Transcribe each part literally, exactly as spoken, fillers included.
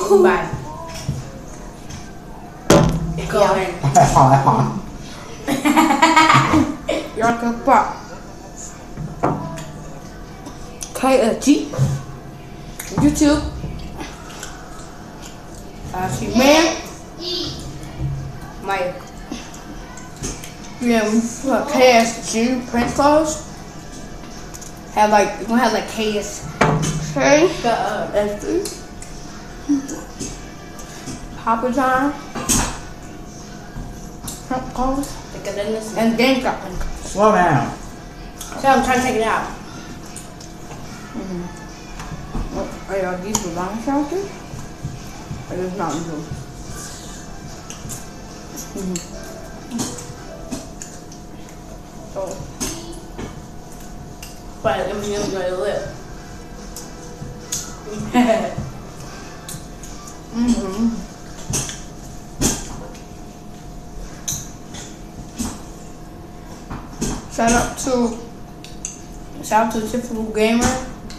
Bye. Go ahead. 好来好了。 Yorker Park. K F G. YouTube. Uh, see, man. My. Yeah, what, K S G print clothes. Have like, you're gonna have like K S K. S G. Papa John. Print clothes. And game got print clothes. Slow down. So I'm trying to take it out. Mm-hmm. What, are y'all these design characters? Or is not blue? Mm-hmm. So, But let me just go to the lip. mm-hmm. Shout out to shout out to the Typical Gamer.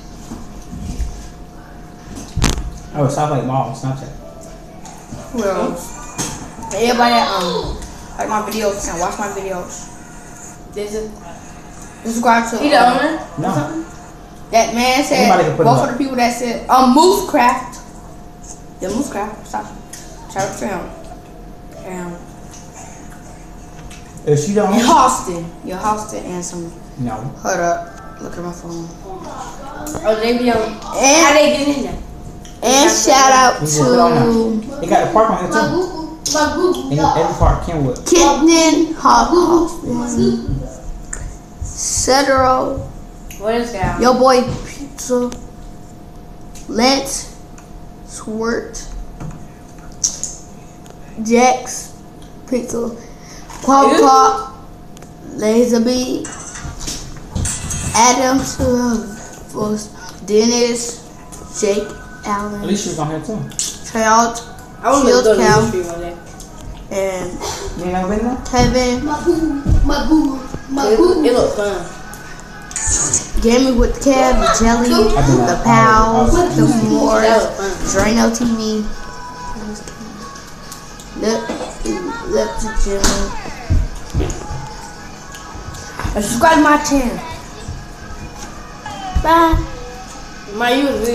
Oh, stop like mom, Snapchat. Who else? Everybody that um like my videos and watch my videos. This is Subscribe to he the um, owner? No. that man said. Anybody can put Both them of the people that said um Moosecraft. The Moosecraft. Stop. Shout out to him. And If she don't. Your Austin. Your Austin and some. No. Hold up. Look at my phone. Oh, they be on. How And they get in there? and shout out You just put it on to They got the park on here too. In every park, Kenwood. Kitten Hawk Austin. Cedro. What is that? Your boy Pizza. Lance. Swirt. Jax. Pizza. Pop Pop. Laserbeat. Adam Silvers. Dennis. Jake Allen. At least she was on here too. Child. I want to Shield go to Cow. the street one day. And You ain't never been there? Kevin. It, it looks fun. Gaming with Kev, the Jelly, I've been the there. Pals, I the was- Moors, That was fun. Drano T V, Lip, Lip to Jimmy. Subscribe to my channel. Bye. My you was